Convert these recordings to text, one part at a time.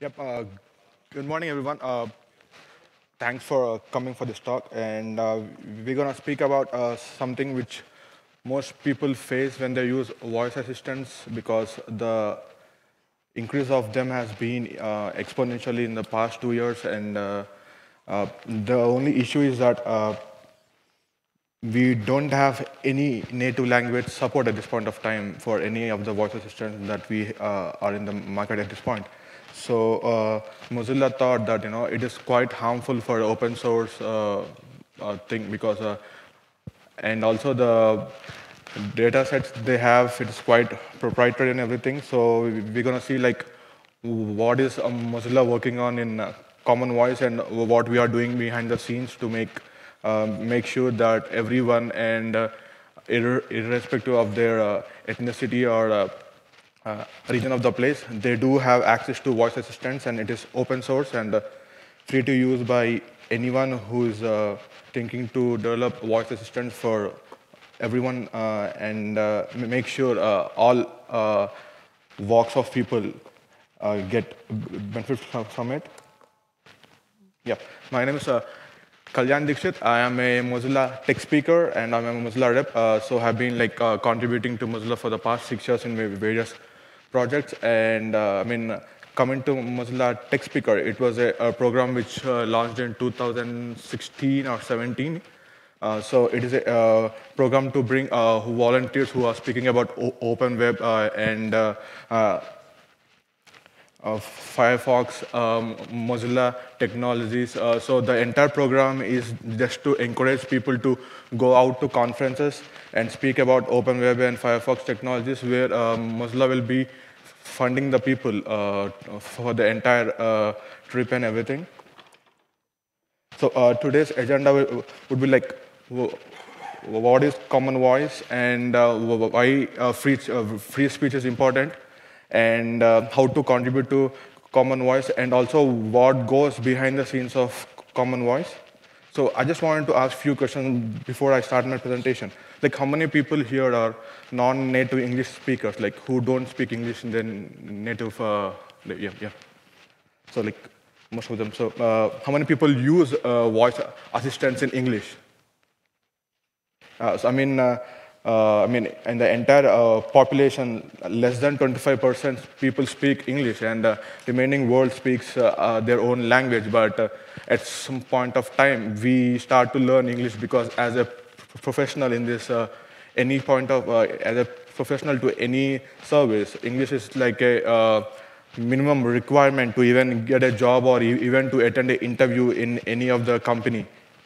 Yep. Good morning, everyone. Thanks for coming for this talk. And we're going to speak about something which most people face when they use voice assistants because the increase of them has been exponentially in the past 2 years. And the only issue is that we don't have any native language support at this point of time for any of the voice assistants that we are in the market at this point. So Mozilla thought that it is quite harmful for open source thing because and also the data sets they have, it is quite proprietary and everything. So we're gonna see like what is Mozilla working on in common voice and what we are doing behind the scenes to make sure that everyone and irrespective of their ethnicity or region of the place, they do have access to voice assistants, and it is open source and free to use by anyone who is thinking to develop voice assistants for everyone and make sure all walks of people get benefit from it. Yeah, my name is Kalyan Dikshit. I am a Mozilla Tech Speaker and I'm a Mozilla rep. So I've been like contributing to Mozilla for the past 6 years in various projects. And coming to Mozilla Tech Speaker, it was a program which launched in 2016 or 17. So it is a program to bring volunteers who are speaking about open web and Firefox, Mozilla technologies. So the entire program is just to encourage people to go out to conferences and speak about open web and Firefox technologies, where Mozilla will be funding the people for the entire trip and everything. So today's agenda would be like what is common voice and why free speech is important, and how to contribute to common voice, and also what goes behind the scenes of common voice. So I just wanted to ask a few questions before I start my presentation. Like, how many people here are non-native English speakers, like who don't speak English in their native, yeah. So like most of them. So how many people use voice assistants in English? So in the entire population, less than 25% people speak English, and remaining world speaks their own language. But at some point of time, we start to learn English because as a professional in this, any point of as a professional to any service, English is like a minimum requirement to even get a job or even to attend an interview in any of the company.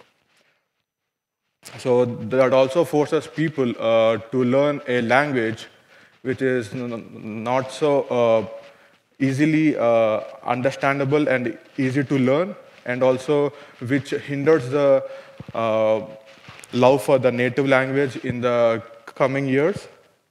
So that also forces people to learn a language which is not so easily understandable and easy to learn, and also which hinders the love for the native language in the coming years.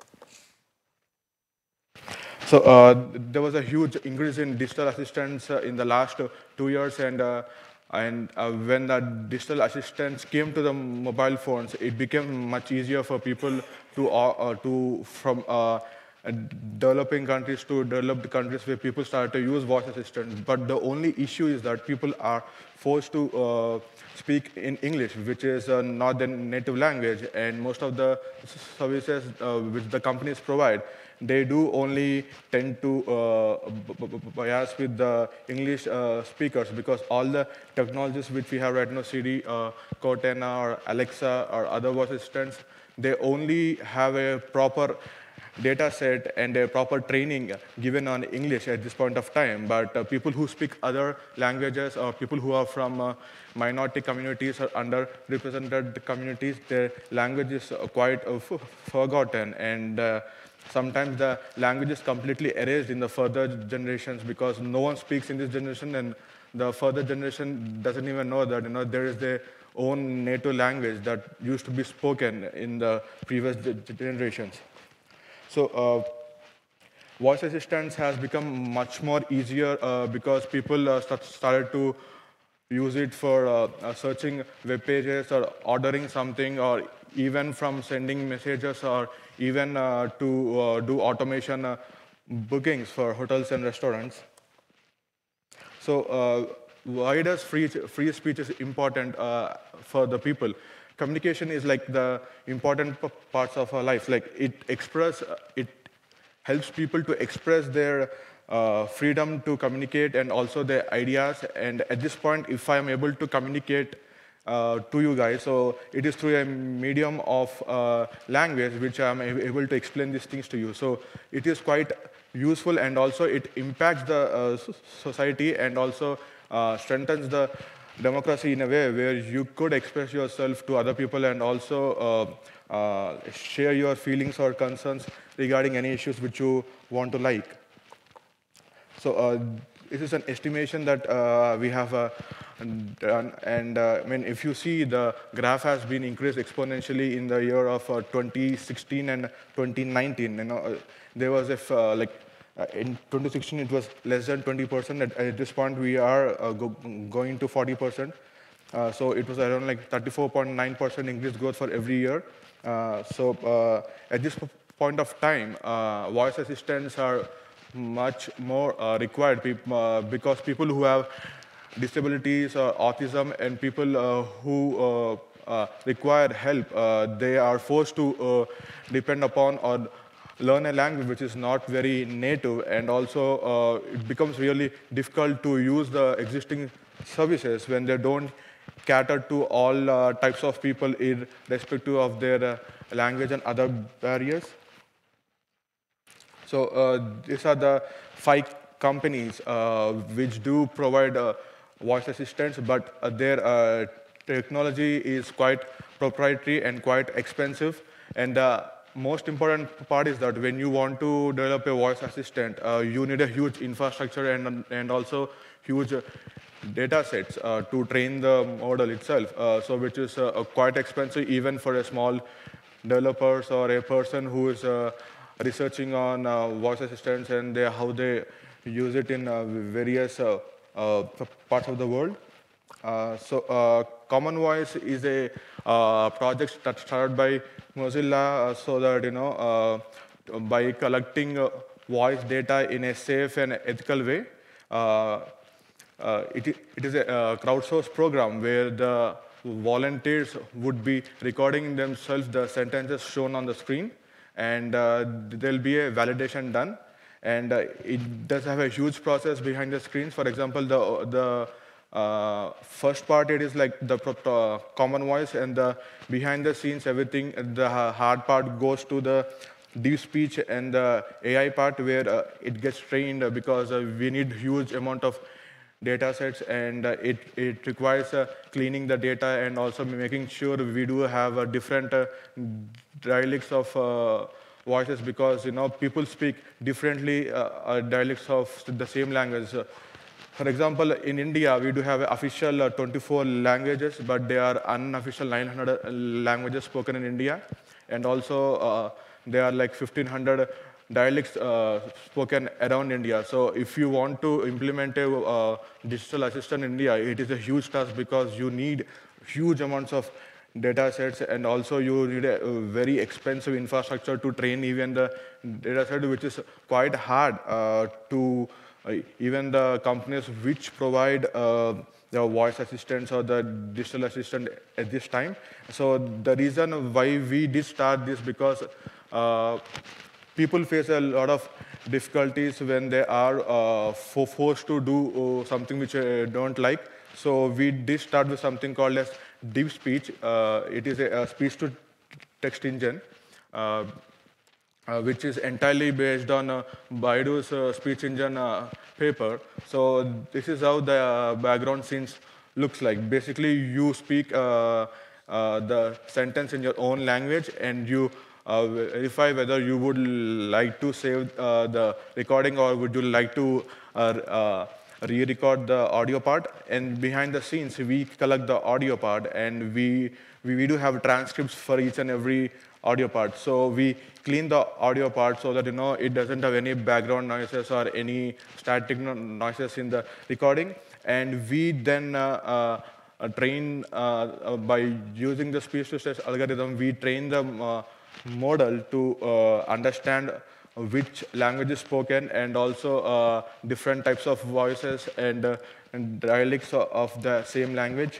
So there was a huge increase in digital assistants in the last 2 years, and when the digital assistants came to the mobile phones, it became much easier for people from developing countries to developed countries, where people started to use voice assistants. But the only issue is that people are forced to speak in English, which is not their native language, and most of the services which the companies provide, they do only tend to bias with the English speakers, because all the technologies which we have right now, Siri, Cortana, or Alexa, or other voice assistants, they only have a proper data set and a proper training given on English at this point of time. But people who speak other languages, or people who are from minority communities or underrepresented communities, their language is quite forgotten, and sometimes the language is completely erased in the further generations because no one speaks in this generation, and the further generation doesn't even know that there is their own native language that used to be spoken in the previous generations. So voice assistants has become much more easier because people started to use it for searching web pages or ordering something, or even from sending messages, or even to do automation bookings for hotels and restaurants. So why does free speech is important for the people? Communication is like the important parts of our life. Like it helps people to express their freedom to communicate and also their ideas. And at this point, if I am able to communicate to you guys, so it is through a medium of language which I am able to explain these things to you. So it is quite useful, and also it impacts the society, and also strengthens the democracy in a way where you could express yourself to other people and also share your feelings or concerns regarding any issues which you want to like. So this is an estimation that we have done, and I mean, if you see, the graph has been increased exponentially in the year of 2016 and 2019. There was in 2016 it was less than 20%. At this point, we are going to 40%. So it was around like 34.9% increased growth for every year. At this point of time, voice assistants are much more required because people who have disabilities or autism and people who require help, they are forced to depend upon or learn a language which is not very native, and also it becomes really difficult to use the existing services when they don't cater to all types of people irrespective of their language and other barriers. So these are the 5 companies which do provide voice assistants, but their technology is quite proprietary and quite expensive. And the most important part is that when you want to develop a voice assistant, you need a huge infrastructure and also huge data sets to train the model itself, so which is quite expensive even for a small developers or a person who is researching on voice assistants and how they use it in various parts of the world. Common Voice is a project that started by Mozilla, so that by collecting voice data in a safe and ethical way. It is a crowdsourced program where the volunteers would be recording themselves the sentences shown on the screen, and there'll be a validation done. And it does have a huge process behind the screens. For example, the first part, it is like the common voice, and the behind the scenes, everything, the hard part goes to the deep speech and the AI part, where it gets trained because we need huge amount of data sets, and it requires cleaning the data and also making sure we do have different dialects of voices, because people speak differently dialects of the same language. For example, in India, we do have official 24 languages, but there are unofficial 900 languages spoken in India, and also there are like 1,500 dialects spoken around India. So if you want to implement a digital assistant in India, it is a huge task because you need huge amounts of data sets, and also you need a very expensive infrastructure to train even the data set, which is quite hard to even the companies which provide the voice assistants or the digital assistant at this time. So the reason why we did start this, because people face a lot of difficulties when they are forced to do something which they don't like. So we did start with something called as deep speech. It is a speech-to-text engine, which is entirely based on Baidu's speech engine paper. So this is how the background scenes looks like. Basically, you speak the sentence in your own language, and you verify whether you would like to save the recording, or would you like to re-record the audio part. And behind the scenes, we collect the audio part, and we do have transcripts for each and every audio part. So we clean the audio part so that it doesn't have any background noises or any static noises in the recording. And we then train by using the speech-to-text algorithm. We train the model to understand which language is spoken, and also different types of voices and dialects of the same language.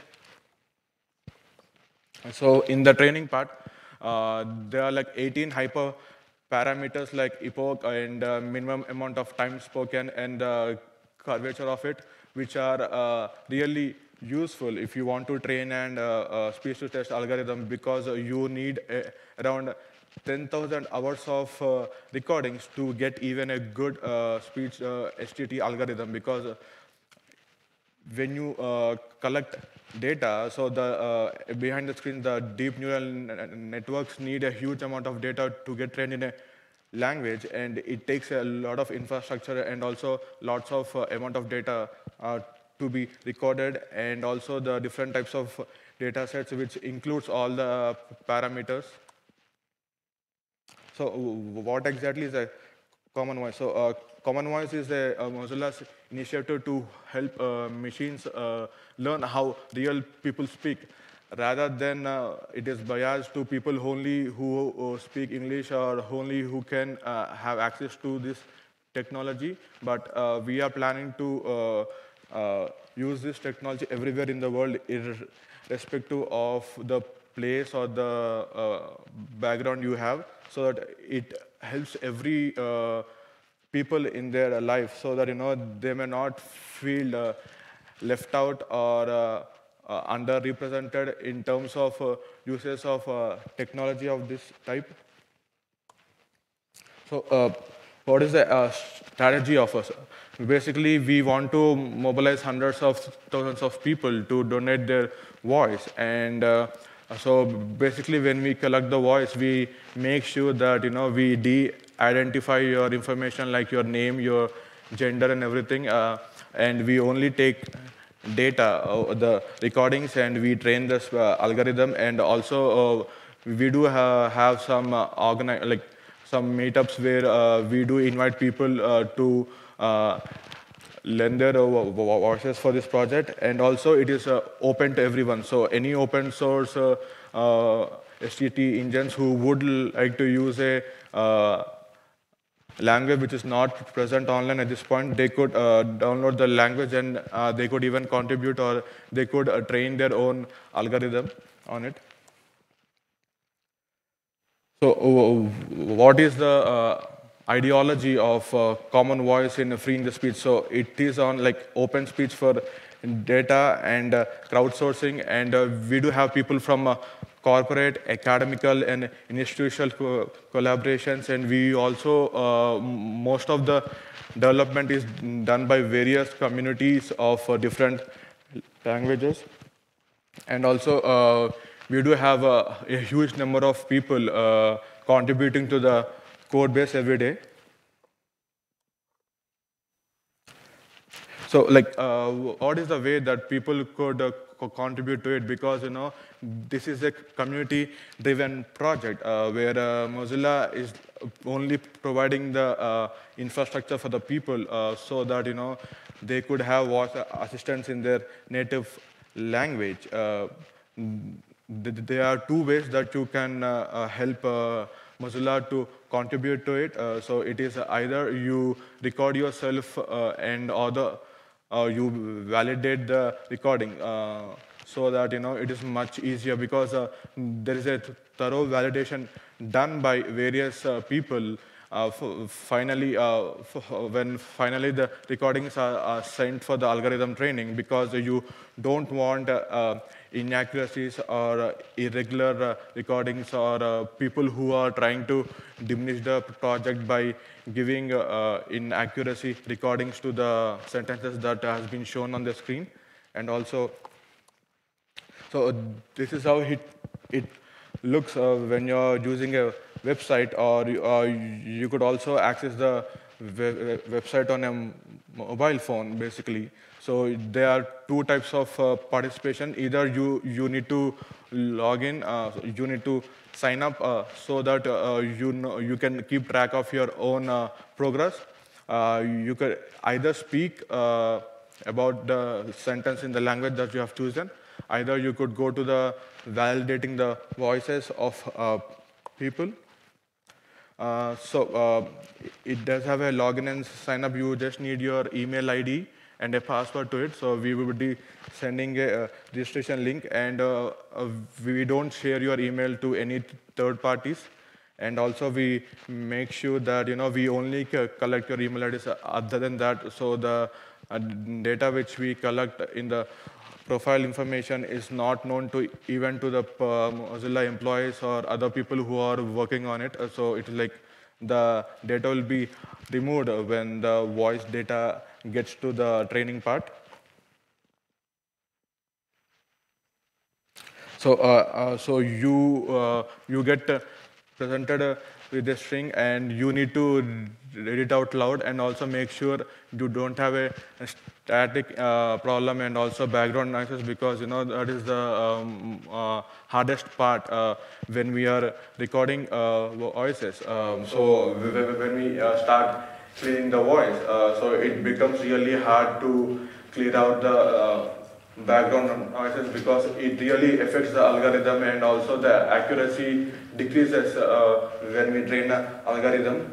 So in the training part, there are like 18 hyper parameters like epoch and minimum amount of time spoken and curvature of it, which are really useful if you want to train and speech-to-text algorithm, because you need around 10,000 hours of recordings to get even a good speech STT algorithm, because when you collect data, so the behind the screen, the deep neural networks need a huge amount of data to get trained in a language, and it takes a lot of infrastructure and also lots of amount of data to be recorded, and also the different types of data sets, which includes all the parameters. So what exactly is a common voice? So common voice is a Mozilla's initiative to help machines learn how real people speak, rather than it is biased to people only who speak English or only who can have access to this technology. But we are planning to use this technology everywhere in the world, irrespective of the place or the background you have, so that it helps every people in their life, so that they may not feel left out or underrepresented in terms of uses of technology of this type. So what is the strategy of us? Basically, we want to mobilize hundreds of thousands of people to donate their voice. And so basically, when we collect the voice, we make sure that we de-identify your information, like your name, your gender, and everything. And we only take data, the recordings, and we train this algorithm. And also, we do have some some meetups where we do invite people to lend their voices for this project, and also it is open to everyone. So any open source STT engines who would like to use a language which is not present online at this point, they could download the language, and they could even contribute, or they could train their own algorithm on it. So what is the ideology of common voice in freeing the speech? So it is on like open speech for data and crowdsourcing, and we do have people from corporate, academical, and institutional collaborations, and we also, most of the development is done by various communities of different languages. And also, we do have a huge number of people contributing to the code base every day. So, like, what is the way that people could contribute to it? Because this is a community-driven project where Mozilla is only providing the infrastructure for the people, so that they could have voice assistants in their native language. There are two ways that you can help Mozilla to contribute to it. So it is either you record yourself and you validate the recording, so that it is much easier, because there is a thorough validation done by various people. Finally, when finally the recordings are sent for the algorithm training, because you don't want inaccuracies or irregular recordings, or people who are trying to diminish the project by giving inaccuracy recordings to the sentences that has been shown on the screen. And also, so this is how it looks when you're using a website, or you could also access the website on a mobile phone, basically. So there are two types of participation. Either you need to log in, you need to sign up so that you can keep track of your own progress. You could either speak about the sentence in the language that you have chosen. Either you could go to the validating the voices of people. It does have a login and sign up. You just need your email ID and a password to it. So we will be sending a registration link, and we don't share your email to any third parties. And also we make sure that we only collect your email address. Other than that, so the data which we collect in the profile information is not known to even to the Mozilla employees or other people who are working on it. So it's like the data will be removed when the voice data gets to the training part. So you get presented with a string, and you need to read it out loud, and also make sure you don't have a static problem and also background noises, because that is the hardest part when we are recording voices. So when we start clearing the voice, so it becomes really hard to clear out the background noises, because it really affects the algorithm, and also the accuracy decreases when we train an algorithm.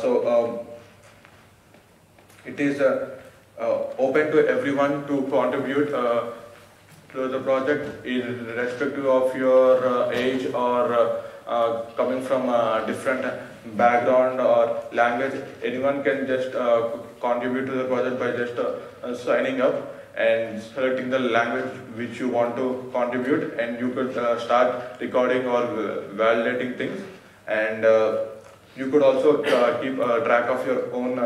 It is open to everyone to contribute to the project, irrespective of your age or coming from a different background or language. Anyone can just contribute to the project by just signing up and selecting the language which you want to contribute, and you could start recording or validating things. And you could also keep track of your own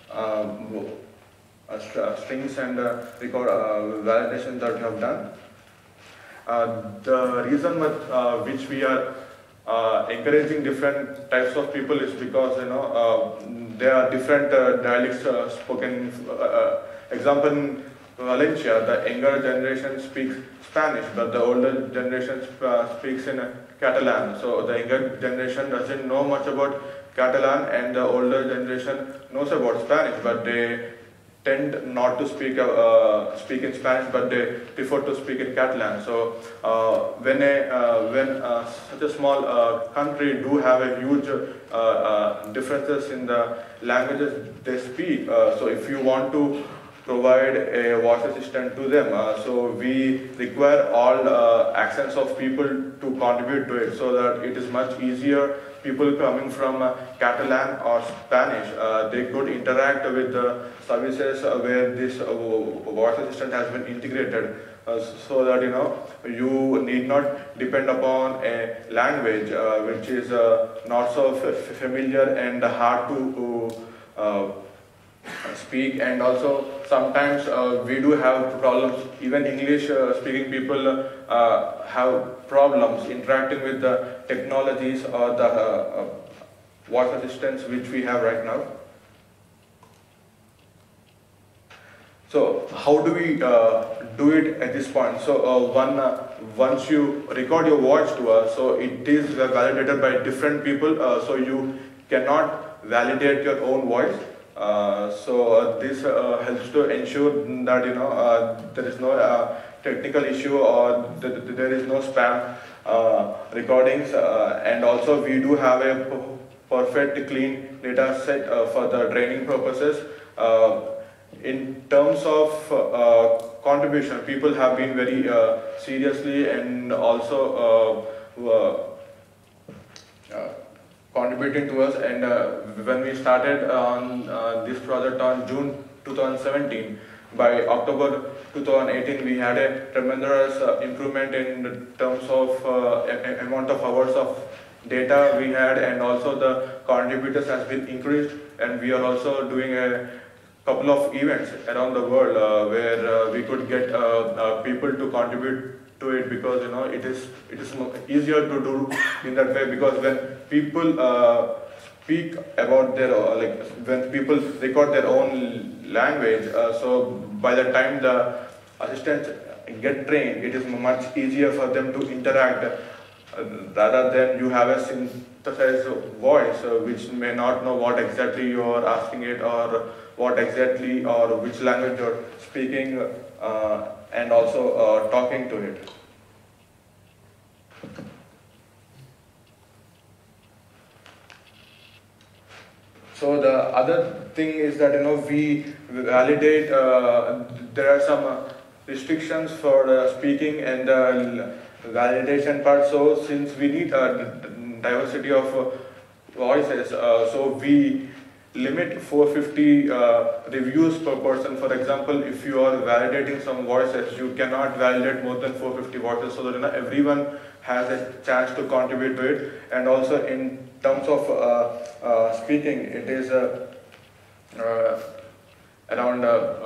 strings and record validation that you have done. The reason which we are encouraging different types of people is because there are different dialects spoken. Example, in Valencia, the younger generation speaks Spanish, but the older generation speaks in Catalan. So the younger generation doesn't know much about Catalan, and the older generation knows about Spanish, but they tend not to speak in Spanish, but they prefer to speak in Catalan. So when such a small country do have a huge differences in the languages they speak, so if you want to provide a voice assistant to them, so we require all accents of people to contribute to it, so that it is much easier. People coming from Catalan or Spanish, they could interact with the services where this voice assistant has been integrated, so that you need not depend upon a language which is not so familiar and hard to speak. And also sometimes we do have problems. Even English speaking people have problems interacting with the technologies or the voice assistants which we have right now. So how do we do it at this point? So once you record your voice to us, so it is validated by different people, so you cannot validate your own voice. So this helps to ensure that there is no technical issue, or there is no spam recordings, and also we do have a perfect clean data set for the training purposes. In terms of contribution, people have been very seriously and also contributing to us, and when we started on this project on June 2017, by October 2018 we had a tremendous improvement in terms of amount of hours of data we had, and also the contributors has been increased, and we are also doing a couple of events around the world where we could get people to contribute to it, because it is easier to do in that way, because when people speak about their when people record their own language, so by the time the assistants get trained, it is much easier for them to interact rather than you have a synthesized voice which may not know what exactly you are asking it, or what exactly or which language you're speaking, and also talking to it. So the other thing is that we validate. There are some restrictions for speaking and validation part. So since we need diversity of voices, so we limit 450 reviews per person. For example, if you are validating some voices, you cannot validate more than 450 voices, so that everyone has a chance to contribute to it. And also in terms of speaking, it is around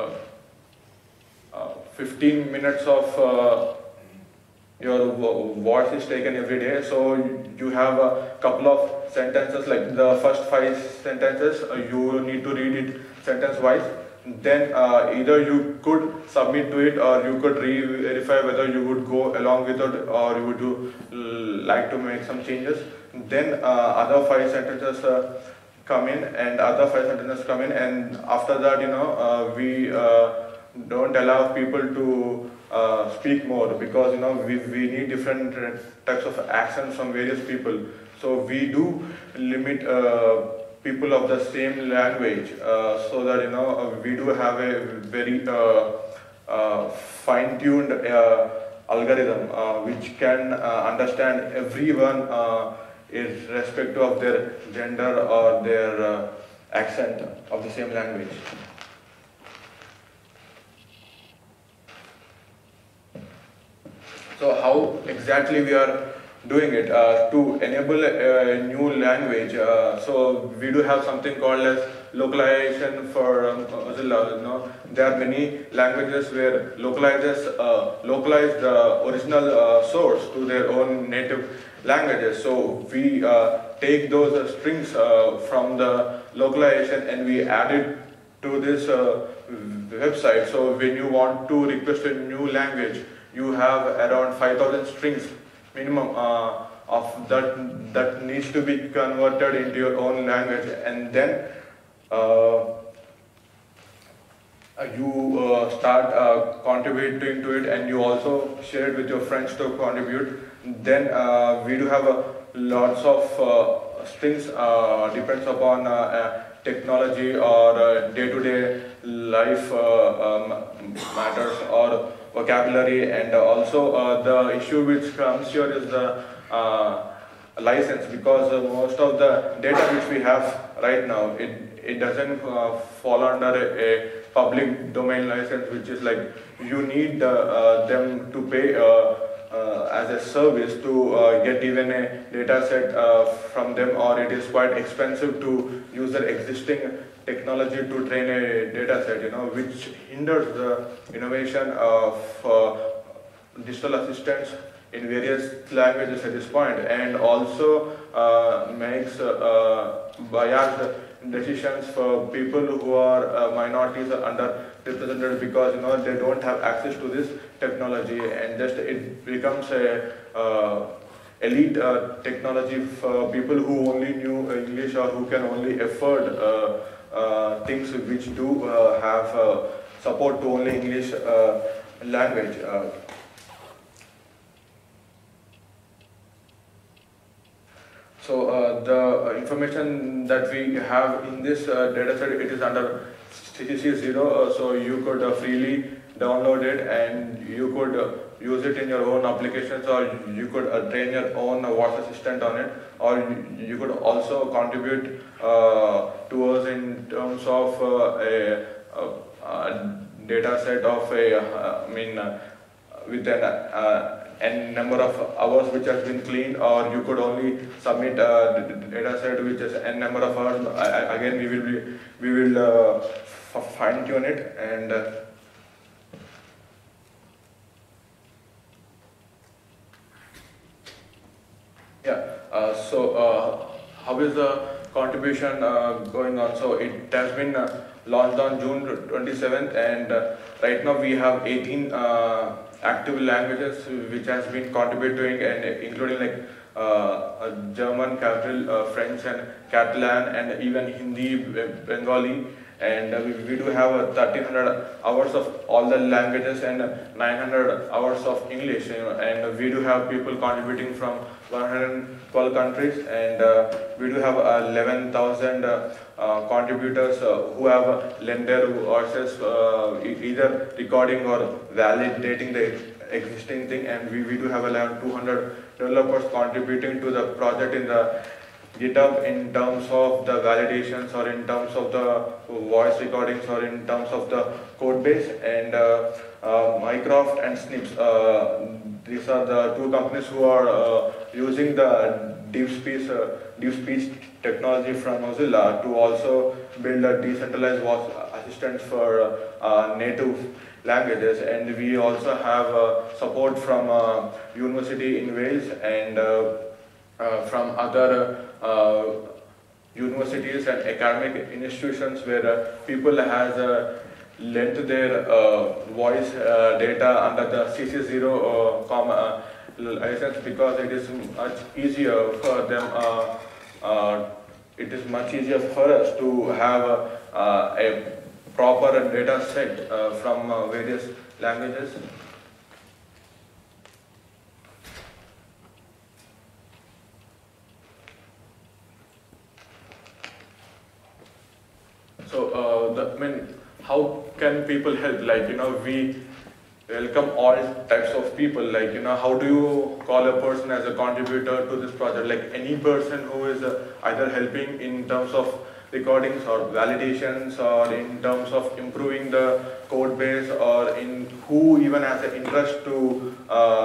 15 minutes of your voice is taken every day. So you have a couple of sentences, like the first 5 sentences, you need to read it sentence-wise. Then either you could submit to it, or you could re-verify whether you would go along with it, or you would like to make some changes. Then other 5 sentences come in, and after that, we don't allow people to speak more, because we need different types of accents from various people. So we do limit people of the same language, so that we do have a very fine-tuned algorithm which can understand everyone irrespective of their gender or their accent of the same language. So how exactly we are doing it to enable a new language? So we do have something called as localization for Mozilla. There are many languages where localize the original source to their own native languages. So we take those strings from the localization and we add it to this website. So when you want to request a new language, you have around 5,000 strings minimum of that needs to be converted into your own language, and then you start contributing to it, and you also share it with your friends to contribute. Then we do have lots of strings depends upon technology or day-to-day life matters or vocabulary, and also the issue which comes here is the license, because most of the data which we have right now, it doesn't fall under a public domain license, which is like you need them to pay as a service to get even a data set from them, or it is quite expensive to use their existing technology to train a data set, which hinders the innovation of digital assistants in various languages at this point, and also makes biased decisions for people who are minorities or underrepresented, because they don't have access to this technology, and just it becomes a elite technology for people who only knew English or who can only afford things which do have support to only English language. So the information that we have in this dataset, it is under CCC 0, so you could freely download it and you could use it in your own applications, or you could train your own voice assistant on it, or you could also contribute to us in terms of a data set of with an n number of hours which has been cleaned, or you could only submit a data set which is n number of hours. Again, we will fine tune it, and so how is the contribution going on? So it has been launched on June 27th, and right now we have 18 active languages which has been contributing, and including like German, Capital, French and Catalan, and even Hindi, Bengali, and we do have 1300 hours of all the languages and 900 hours of English, and we do have people contributing from 112 countries, and we do have 11,000 contributors who have lent their voices, either recording or validating the existing thing, and we do have around 200 developers contributing to the project in the GitHub in terms of the validations, or in terms of the voice recordings, or in terms of the code base. And Mycroft and Snips, these are the two companies who are using the deep speech technology from Mozilla to also build a decentralized voice assistants for native languages. And we also have support from University in Wales, and from other universities and academic institutions where people has lent their voice data under the CC0 license, because it is much easier for them. It is much easier for us to have a proper data set from various languages. So, how can people help? Like, we welcome all types of people. Like, how do you call a person as a contributor to this project? Like, any person who is either helping in terms of recordings or validations, or in terms of improving the code base, or in who even has an interest to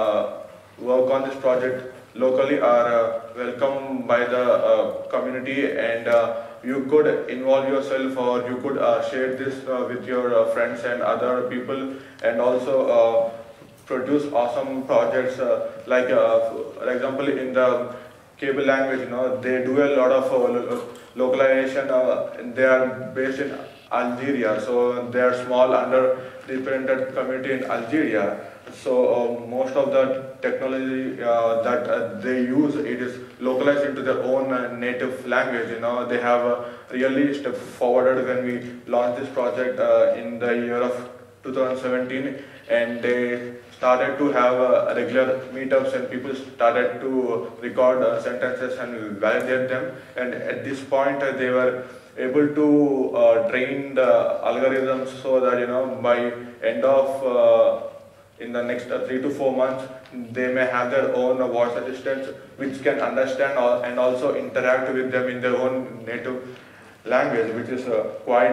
work on this project locally, are welcome by the community. And you could involve yourself, or you could share this with your friends and other people, and also produce awesome projects. Like, for example, in the cable language, they do a lot of localization. They are based in Algeria, so they are small underrepresented community in Algeria. So most of the technology that they use, it is localized into their own native language. They have really stepped forward when we launched this project in the year of 2017, and they started to have regular meetups, and people started to record sentences and validate them. And at this point, they were able to train the algorithms so that by end of in the next 3 to 4 months, they may have their own voice assistants which can understand and also interact with them in their own native language, which is quite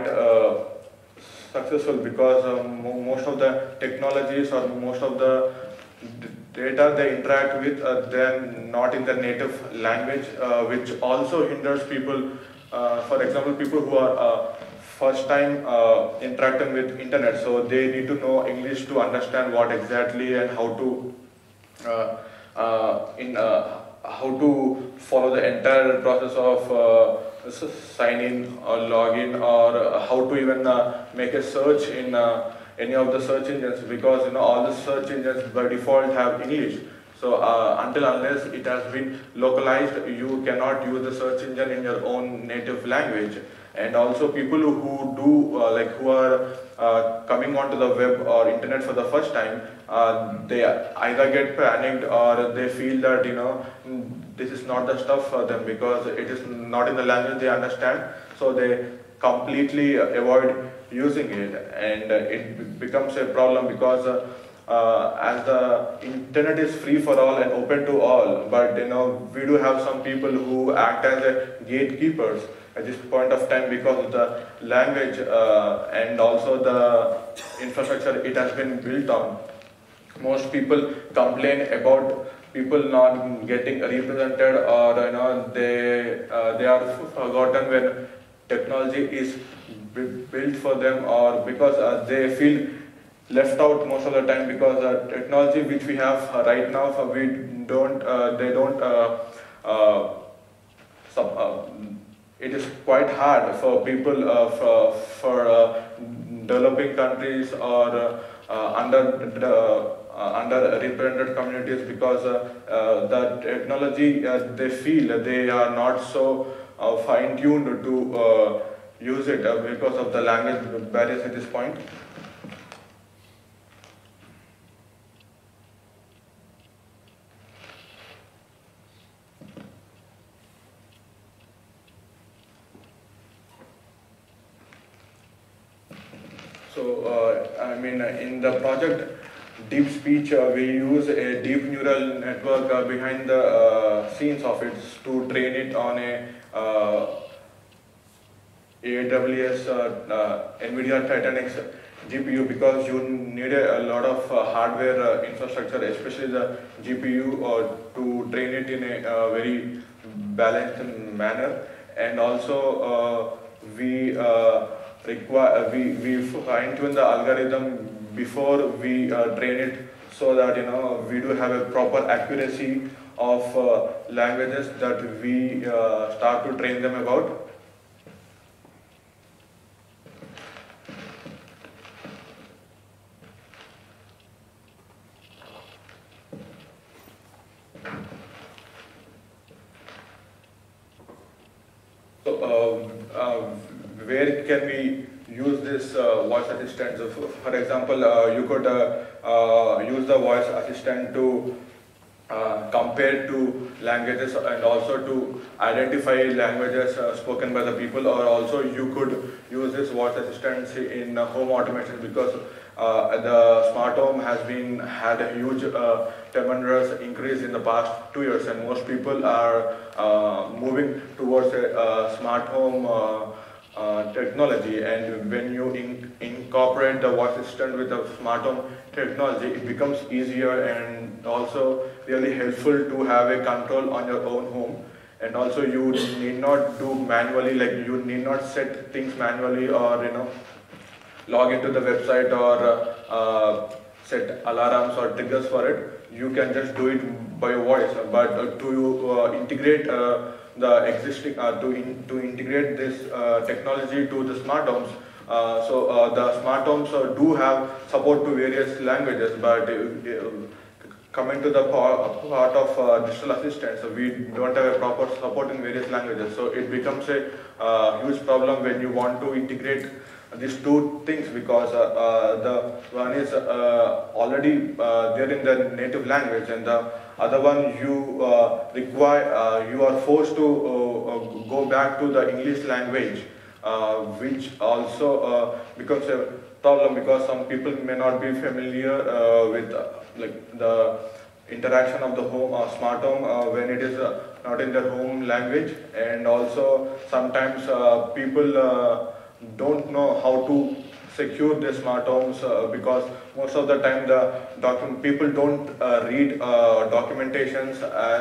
successful, because most of the technologies or most of the data they interact with, then not in their native language, which also hinders people. For example, people who are first time interacting with internet, so they need to know English to understand what exactly and how to how to follow the entire process of sign in or log in, or how to even make a search in any of the search engines, because all the search engines by default have English. So until unless it has been localized, you cannot use the search engine in your own native language. And also people who do who are coming onto the web or internet for the first time, they either get panicked, or they feel that this is not the stuff for them, because it is not in the language they understand, so they completely avoid using it. And it becomes a problem, because as the internet is free for all and open to all, but we do have some people who act as gatekeepers at this point of time, because of the language and also the infrastructure it has been built on. Most people complain about people not getting represented, or they are forgotten when technology is built for them, or because they feel left out most of the time, because technology which we have right now, it is quite hard for people for developing countries, or underrepresented communities, because the technology they feel they are not so fine-tuned to use it because of the language barriers at this point. So, I mean, in the project Deep Speech, we use a deep neural network behind the scenes of it to train it on a AWS NVIDIA Titanic's GPU, because you need a lot of hardware infrastructure, especially the GPU, to train it in a very balanced manner. And also we fine tune the algorithm before we train it, so that we do have a proper accuracy of languages that we start to train them about. So where can we use this voice assistant? So for example, you could use the voice assistant to compare to languages, and also to identify languages spoken by the people, or also you could use this voice assistant in home automation, because the smart home has had a huge tremendous increase in the past 2 years, and most people are moving towards a smart home technology. And when you incorporate the voice assistant with the smart home technology, it becomes easier and also really helpful to have a control on your own home. And also you need not do manually, like you need not set things manually, or log into the website, or set alarms or triggers for it. You can just do it by voice. But to integrate the existing to integrate this technology to the smart homes, so the smart homes do have support to various languages, but coming to the part of digital assistance, we don't have a proper support in various languages. So it becomes a huge problem when you want to integrate these two things, because the one is already there in the native language, and the other one you you are forced to go back to the English language, which also becomes a problem, because some people may not be familiar with like the interaction of the home or smart home when it is not in their home language. And also sometimes people don't know how to secure their smart homes, because most of the time the people don't read documentations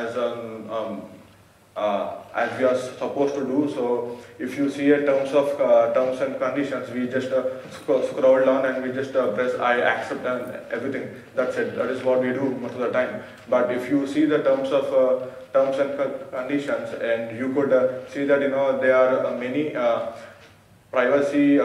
as we are supposed to do. So if you see a terms and conditions, we just scroll down and we just press I accept and everything. That's it. That is what we do most of the time. But if you see the terms and conditions, and you could see that there are many privacy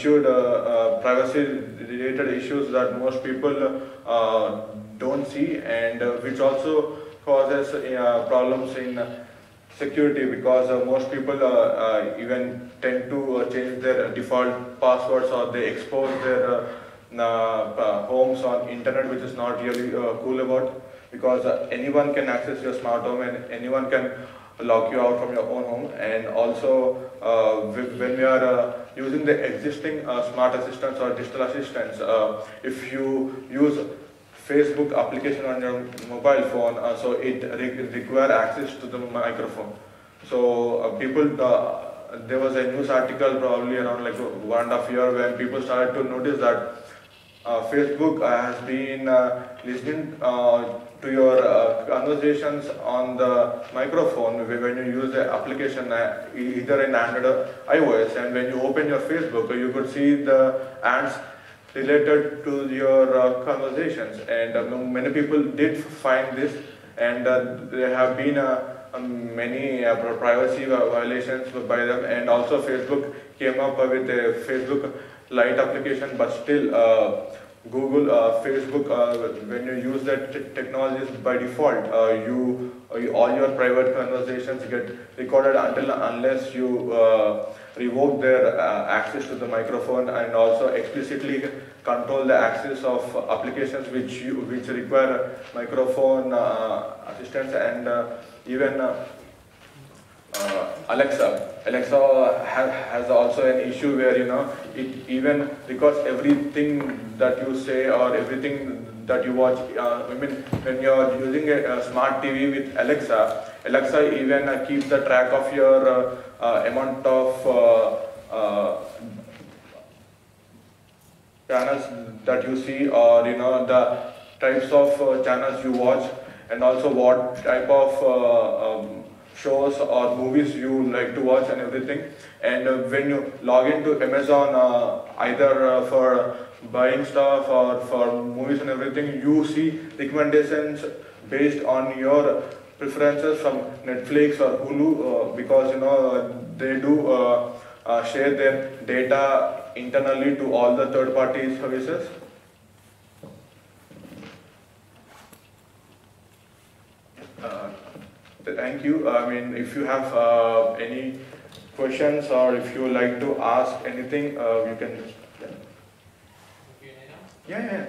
related issues that most people don't see, and which also causes problems in security, because most people even tend to change their default passwords, or they expose their homes on internet, which is not really cool about, because anyone can access your smart home and anyone can lock you out from your own home. And also when we are using the existing smart assistants or digital assistants, if you use Facebook application on your mobile phone, so it require access to the microphone. So there was a news article probably around like 1.5 years, when people started to notice that Facebook has been listening to your conversations on the microphone when you use the application either in Android or iOS. And when you open your Facebook, you could see the ads related to your conversations, and many people did find this, and there have been many privacy violations by them. And also Facebook came up with a Facebook Lite application, but still Google, Facebook, when you use that technologies by default, all your private conversations get recorded unless you revoke their access to the microphone, and also explicitly control the access of applications which require microphone assistance, and even Alexa has also an issue where it even records everything that you say or everything that you watch. I mean, when you're using a smart TV with Alexa even keeps the track of your amount of channels that you see, or the types of channels you watch, and also what type of shows or movies you like to watch and everything. And when you log into Amazon, either for buying stuff or for movies and everything, you see recommendations based on your preferences from Netflix or Hulu, because they do share their data internally to all the third-party services. Thank you. I mean, if you have any questions or if you would like to ask anything, you can just. Yeah.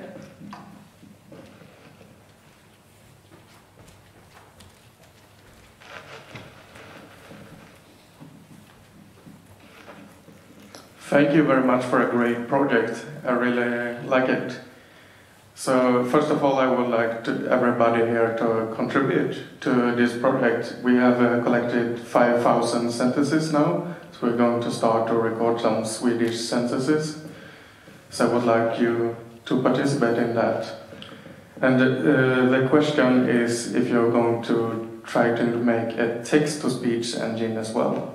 Thank you very much for a great project. I really like it. So first of all, I would like everybody here to contribute to this project. We have collected 5,000 sentences now, so we're going to start to record some Swedish sentences. So I would like you to participate in that. And the question is if you're going to try to make a text-to-speech engine as well.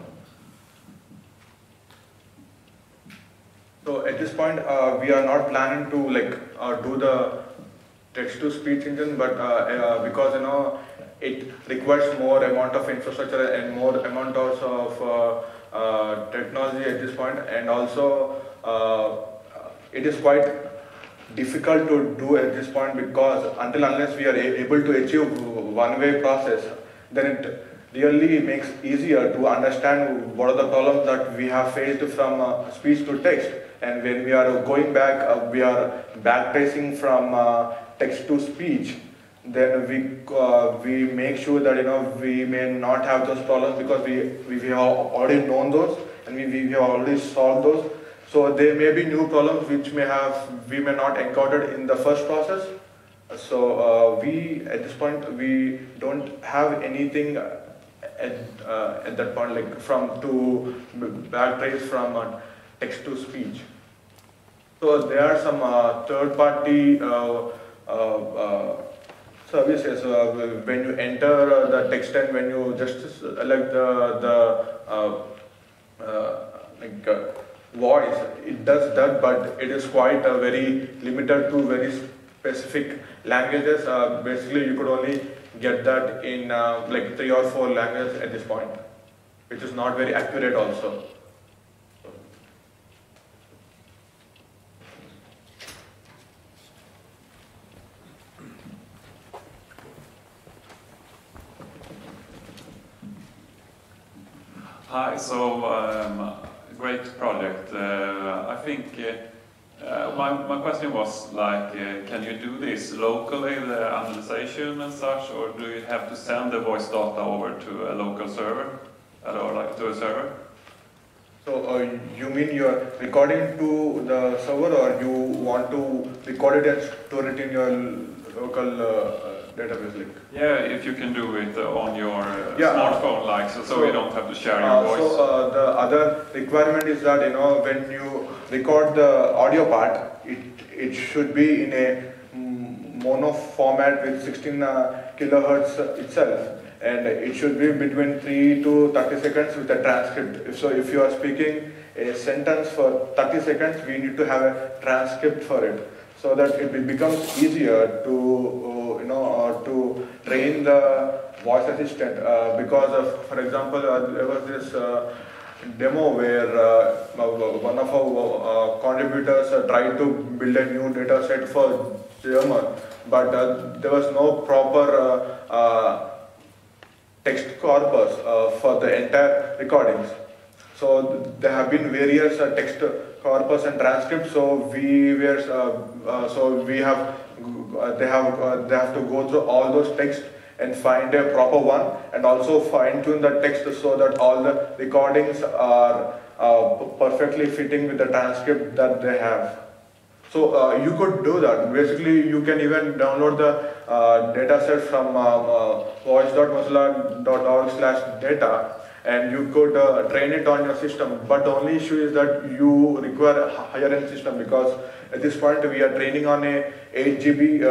So at this point, we are not planning to do the text-to-speech engine, but because it requires more amount of infrastructure and more amount of technology at this point, and also it is quite difficult to do at this point, because unless we are able to achieve one-way process, then it really makes easier to understand what are the problems that we have faced from speech to text. And when we are going back, we are backtracing from text to speech, then we make sure that we may not have those problems, because we have already known those and we have already solved those. So there may be new problems which we may not encountered in the first process. So at this point we don't have anything at that point to backtrace from text to speech. So there are some third-party services. When you enter the text and when you just select the voice, it does that, but it is quite very limited to very specific languages. Basically, you could only get that in 3 or 4 languages at this point, which is not very accurate also. Hi, so great project. I think my question was can you do this locally, the analyzation and such, or do you have to send the voice data over to a local server, or to a server? So you mean you're recording to the server, or you want to record it and store it in your local database link? Yeah, if you can do it on your smartphone, so you don't have to share your voice. So the other requirement is that when you record the audio part, it should be in a mono format with 16 kilohertz itself, and it should be between 3 to 30 seconds with a transcript. So if you are speaking a sentence for 30 seconds, we need to have a transcript for it, so that it becomes easier to to train the voice assistant, because for example, there was this demo where one of our contributors tried to build a new data set for German, but there was no proper text corpus for the entire recordings. So there have been various text corpus and transcripts. So they have to go through all those texts and find a proper one, and also fine tune the text so that all the recordings are perfectly fitting with the transcript that they have. So you could do that. Basically, you can even download the dataset from voice.mozilla.org/data, and you could train it on your system. But the only issue is that you require a higher end system, because at this point we are training on a 8 GB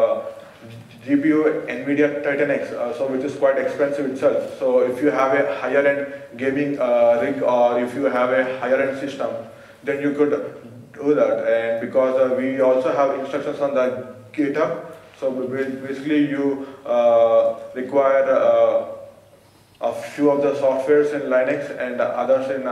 GPU NVIDIA Titan X, which is quite expensive itself. So if you have a higher end gaming rig, or if you have a higher end system, then you could do that. And because we also have instructions on the GitHub, so basically you require a few of the softwares in Linux and others in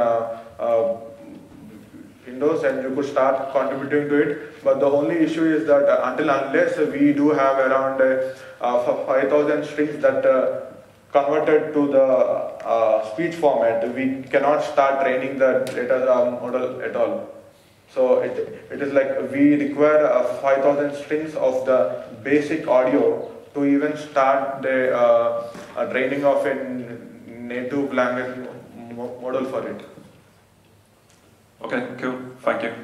Windows, and you could start contributing to it. But the only issue is that unless we do have around 5,000 strings that converted to the speech format, we cannot start training the data model at all. So it is like we require 5,000 strings of the basic audio to even start the training of a native language model for it. Okay, cool. Thank you.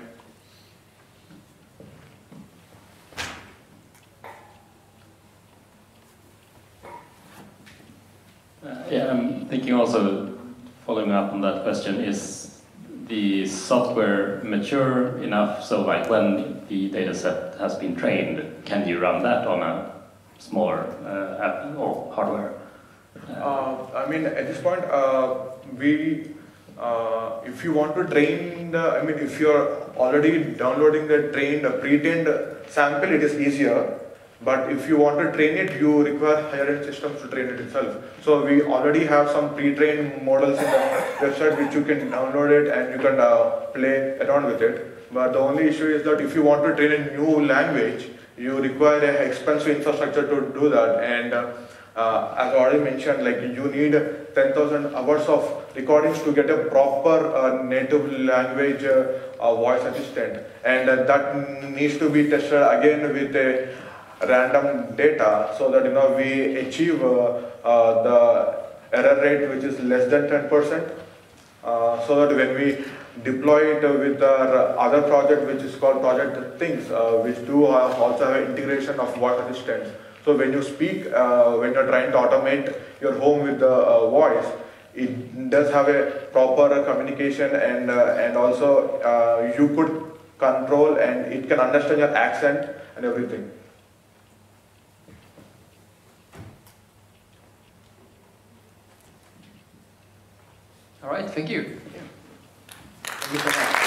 Yeah, I'm thinking also, following up on that question, is the software mature enough so like when the data set has been trained, can you run that on a smaller app or hardware? I mean, at this point, if you want to train if you're already downloading the pre-trained sample, it is easier. But if you want to train it, you require higher-end systems to train it itself. So we already have some pre-trained models in the website which you can download it and you can play around with it. But the only issue is that if you want to train a new language, you require an expensive infrastructure to do that. And as already mentioned, like you need 10,000 hours of recordings to get a proper native language voice assistant, and that needs to be tested again with a random data, so that we achieve the error rate which is less than 10%, so that when we deploy it with our other project which is called Project Things, which do also have integration of voice assistants. So when you speak, when you're trying to automate your home with the voice, it does have a proper communication, and also you could control, and it can understand your accent and everything. All right, thank you. Thank you so much.